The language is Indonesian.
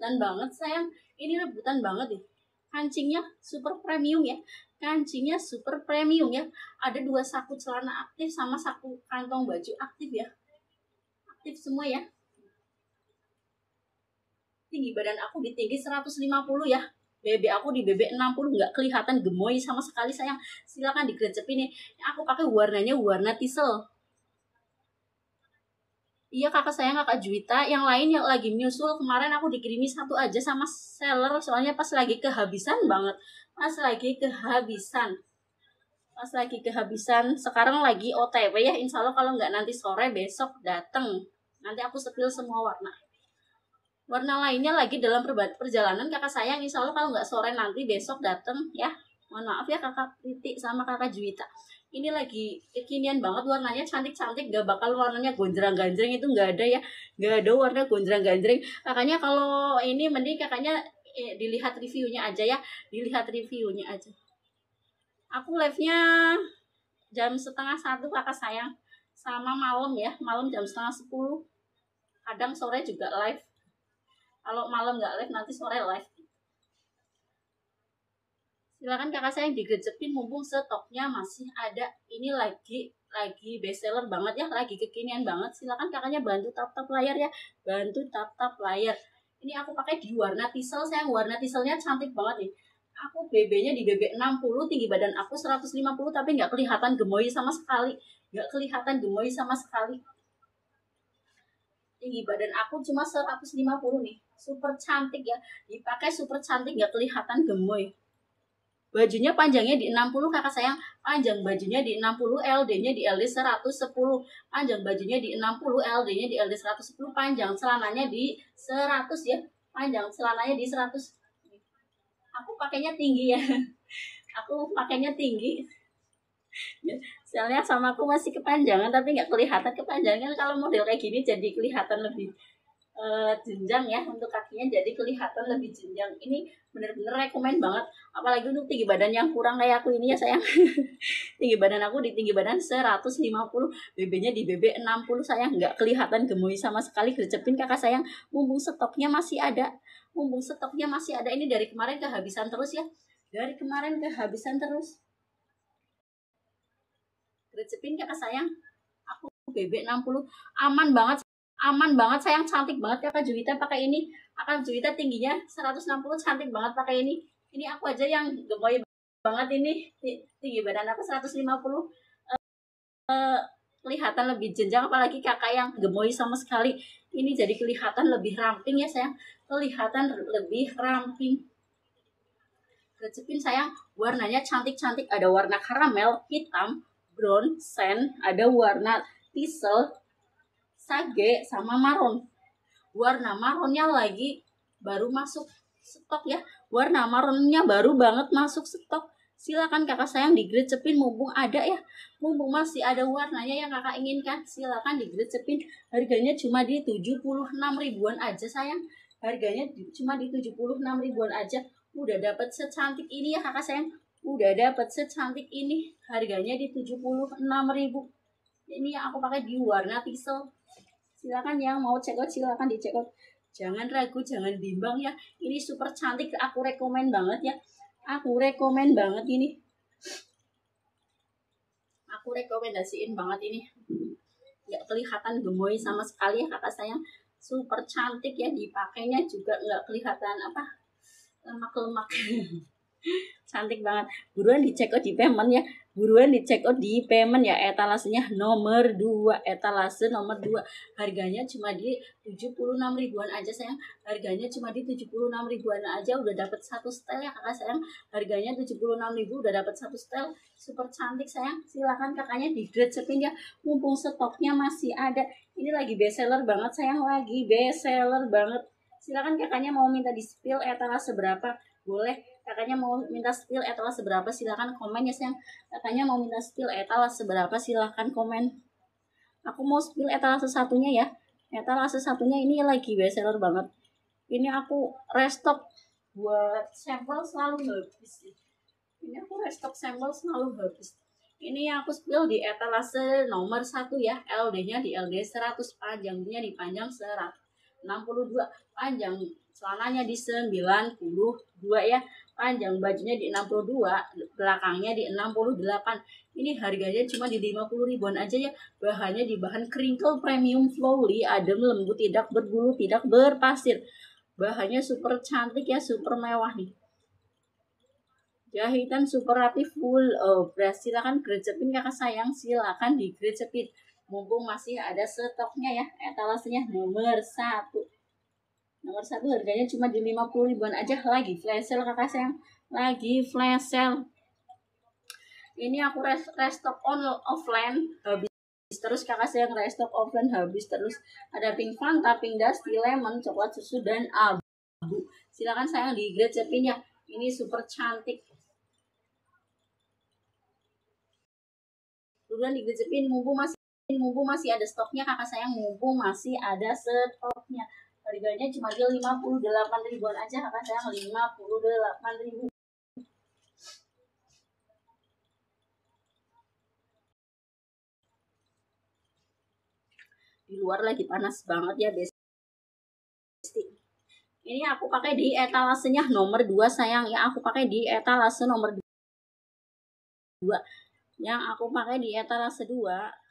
rebutan banget sayang. Ini rebutan banget nih. Kancingnya super premium ya. Kancingnya super premium ya. Ada 2 saku celana aktif sama 1 kantong baju aktif ya. Aktif semua ya. Tinggi badan aku di tinggi 150 ya. BB aku di BB 60, nggak kelihatan gemoy sama sekali sayang. Silakan digrecepin nih. Aku pakai warnanya warna tisel. Iya kakak sayang, kakak Juwita. Yang lain yang lagi nyusul kemarin aku dikirimi 1 aja sama seller, soalnya pas lagi kehabisan banget. Pas lagi kehabisan. Sekarang lagi OTW ya. Insya Allah kalau nggak nanti sore besok dateng. Nanti aku sepil semua warna. Warna lainnya lagi dalam perjalanan kakak sayang. Insya Allah kalau nggak sore nanti besok dateng ya. Mohon maaf ya kakak Titik sama kakak Juwita. Ini lagi kekinian banget, warnanya cantik-cantik. Gak bakal warnanya gonjreng-ganjreng, itu nggak ada ya. Nggak ada warna gonjreng-ganjreng. Kakaknya kalau ini mending kakaknya dilihat reviewnya aja ya. Dilihat reviewnya aja. Aku live-nya jam 9:30 kakak sayang. Sama malam ya. Malam jam 9:30. Kadang sore juga live. Kalau malam nggak live, nanti sore live. Silakan kakak saya digecepin mumpung stoknya masih ada. Ini lagi best seller banget ya, lagi kekinian banget. Silakan kakaknya bantu tap layar ya, bantu tap layar. Ini aku pakai di warna tisel sayang, warna tiselnya cantik banget nih. Aku BB-nya di BB 60, tinggi badan aku 150, tapi nggak kelihatan gemoy sama sekali. Nggak kelihatan gemoy sama sekali. Tinggi badan aku cuma 150 nih, super cantik ya, dipakai super cantik, nggak kelihatan gemoy. Bajunya panjangnya di 60 kakak sayang, panjang bajunya di 60, LD-nya di LD 110, panjang bajunya di 60, LD-nya di LD 110, panjang celananya di 100 ya, panjang celananya di 100. Aku pakainya tinggi ya, aku pakainya tinggi. Soalnya sama aku masih kepanjangan tapi nggak kelihatan kepanjangan. Kalau model kayak gini jadi kelihatan lebih jenjang ya, untuk kakinya jadi kelihatan lebih jenjang. Ini bener-bener rekomen banget, apalagi untuk tinggi badan yang kurang kayak aku ini ya sayang. Tinggi badan aku di tinggi badan 150, BB-nya di BB 60 sayang, nggak kelihatan gemoy sama sekali. Gercepin kakak sayang, mumpung stoknya masih ada. Ini dari kemarin kehabisan terus ya, Gercepin kakak sayang, aku BB 60 aman banget sayang, cantik banget kakak Juwita pakai ini. Kakak Juwita tingginya 160, cantik banget pakai ini. Ini aku aja yang gemoy banget ini, tinggi badan aku 150, kelihatan lebih jenjang, apalagi kakak yang gemoy sama sekali. Ini jadi kelihatan lebih ramping ya sayang, kelihatan lebih ramping. Gercepin sayang, warnanya cantik-cantik, ada warna karamel, hitam, brown, sand, ada warna tisel, sage, sama marron. Warna marronnya lagi baru masuk stok ya, warna marronnya baru banget masuk stok. Silakan kakak sayang digrecepin mumpung ada ya, mumpung masih ada warnanya yang kakak inginkan. Silakan digrecepin, harganya cuma di 76 ribuan aja sayang, harganya cuma di 76 ribuan aja. Udah dapat secantik ini ya kakak sayang, harganya di 76.000. Ini yang aku pakai di warna tisel. Silakan yang mau check out, silakan di check out. Jangan ragu, jangan bimbang ya. Ini super cantik, aku rekomen banget ya. Aku rekomendasiin banget ini. Nggak kelihatan gemoy sama sekali ya kakak sayang. Super cantik ya, dipakainya juga nggak kelihatan lemak-lemak. Cantik banget. Buruan dicek out di payment ya, etalasenya nomor 2, harganya cuma di 76 ribuan aja sayang, udah dapat 1 setel ya kakak sayang, harganya 76.000 udah dapat 1 setel, super cantik sayang. Silakan kakaknya digrecepin ya, mumpung stoknya masih ada. Ini lagi best seller banget sayang, Silakan kakaknya mau minta di spill etalase berapa, boleh. Kakaknya mau minta spill etalase seberapa, silahkan komen ya sayang. Kakaknya mau minta spill etalase seberapa, silahkan komen. Aku mau spill etalase satunya ya. Etalase satunya ini lagi best seller banget. Ini aku restock buat sampel selalu habis. Ini aku spill di etalase nomor 1 ya. LD-nya di LD 100, panjangnya di panjang 162, panjang Celananya di 92 ya, panjang bajunya di 62, belakangnya di 68. Ini harganya cuma di 50 ribuan aja ya. Bahannya di bahan crinkle premium flowy, adem, lembut, tidak berbulu, tidak berpasir. Bahannya super cantik ya, super mewah nih. Jahitan super rapi full. Oh, silakan grecepin kakak sayang, silakan di grecepin. Mumpung masih ada stoknya ya, etalasenya nomor 1. Nomor 1 harganya cuma di 50 ribuan aja, lagi flash sale kakak sayang, lagi flash sale. Ini aku restock offline habis terus kakak sayang, restock offline habis terus. Ada pink Fanta, pink dusty, lemon, coklat susu dan abu. Silakan sayang di grecepin ya. Ini super cantik. Duluan di grecepin mumpung masih ada stoknya kakak sayang, mumpung masih ada stoknya. Harganya cuma di 58 ribuan aja kakak sayang, 58 ribu. Di luar lagi panas banget ya Besti. Ini aku pakai di etalasenya nomor 2 sayang ya, aku pakai di etalase nomor 2. Yang aku pakai di etalase 2